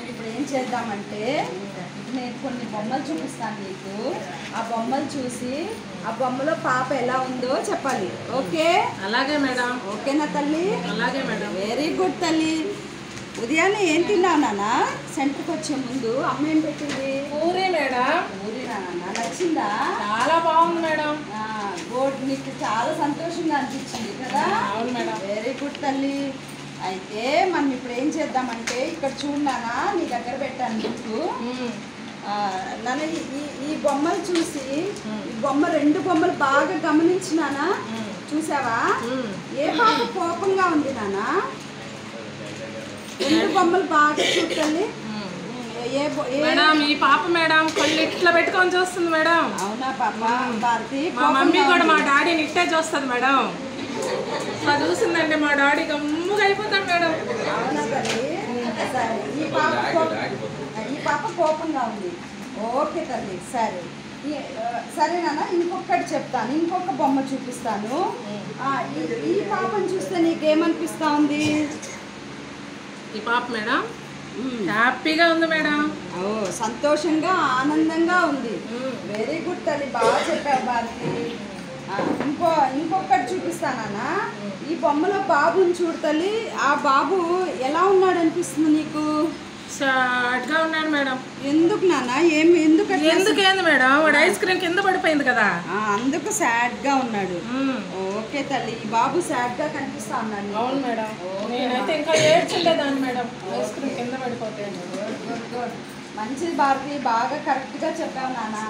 ఇప్పుడు ఏం చేద్దామంటే నేను కొన్ని బొమ్మలు చూపిస్తాను నీకు. ఆ బొమ్మలు చూసి ఆ బొమ్మలో పాప ఎలా ఉందో చెప్పాలి. ఓకే? అలాగే మేడం. ఓకేనా తల్లి? అలాగే మేడం. వెరీ గుడ్ తల్లి. ఉదయాన్నే ఏం తిన్నావు నాన్న? సెంటర్కి వచ్చే ముందు అమ్మ ఏం పెట్టింది? పూరి మేడం. పూరి నాన్న. నచ్చిందా? చాలా బాగుంది మేడం. గుడ్. నీకు చాలా సంతోషంగా అనిపించింది కదా? అవును మేడం. వెరీ గుడ్ తల్లి. అయితే మనం ఇప్పుడు ఏం చేద్దామంటే ఇక్కడ చూడనా నీ దగ్గర పెట్టాను నీకు. నన్ను ఈ బొమ్మలు చూసి ఈ రెండు బొమ్మలు బాగా గమనించినానా? చూసావా? ఏ పాప కోపంగా ఉంది నాన్న? రెండు బొమ్మలు బాగా చూడండి. మేడం ఈ పాప మేడం కళ్ళు ఇట్లా పెట్టుకొని చూస్తుంది మేడం. అవునా పాప? భారతి మా మమ్మీ కూడా మా డాడీని ఇట్టే చూస్తుంది మేడం. ఇట్లా చూసిందండి మా డాడీ గమ్ముగా అయిపోతాడు మేడం. అవునా తల్లి? సరే, ఈ పాప కోపంగా ఉంది. ఓకే తల్లి, సరే సరే నాన్న. ఇంకొకటి చెప్తాను, ఇంకొక బొమ్మ చూపిస్తాను. ఈ పాపను చూస్తే నీకేమనిపిస్తా ఉంది? ఈ పాప మేడం హ్యాపీగా ఉంది మేడం. ఓ, సంతోషంగా ఆనందంగా ఉంది. వెరీ గుడ్ తల్లి, బాగా చెప్పావు భారతి. ఇంకొకటి చూపిస్తానా? ఈ బొమ్మలో బాబుని చూడు తల్లి. ఆ బాబు ఎలా ఉన్నాడు అనిపిస్తుంది నీకు? సాడ్గా ఉన్నాడు మేడం. ఎందుకు నాన్న? ఎందుకేంది మేడం? వాడు ఐస్ క్రీమ్ కింద పడిపోయింది కదా, అందుకు సాడ్ గా ఉన్నాడు. ఓకే తల్లి, ఈ బాబు సాడ్ గా కనిపిస్తా ఉన్నాడు. అవును మేడం. నేనైతే ఇంకా ఏడ్చలేదాన్ని మేడం ఐస్ క్రీమ్ కింద పడిపోతే. మంచిది భారతి, బాగా కరెక్ట్ గా చెప్పావు నాన్న.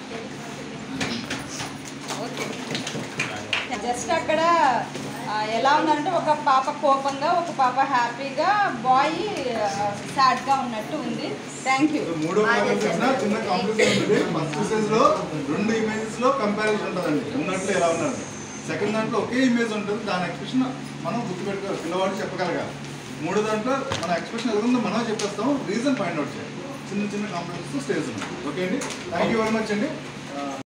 ఓకే, జస్ట్ అక్కడ ఎలా ఉన్నారంటే ఒక పాప కోపంగా, ఒక పాప హ్యాపీగా, బాయ్ సాడ్ గా ఉన్నట్టు ఉంది. Thank you. చిన్న కాంపిటీషన్ ఉంటుంది. ఫస్ట్ స్టేజ్ లో 2 ఇమేజెస్ లో కంపారిజన్ ఉంటుందండి. ఉన్నట్లు ఎలా ఉన్నారు. సెకండ్ దాంట్లో ఒకే ఇమేజ్ ఉంటుంది. దాని ఎక్స్ప్రెషన్ మనం గుర్తుపెట్టుకోవాలి, పిల్లవాడు చెప్పగలగాలి. 3 దాంట్లో మన ఎక్స్ప్రెషన్ ఎలా ఉందో మనం చెప్పేస్తాం, రీజన్ ఫైండ్ అవుట్ చేయాలి. చిన్న కాంపిటీషన్స్ స్టేజ్ ఉంది. ఓకే అండి, థ్యాంక్ యూ వెరీ మచ్ అండి.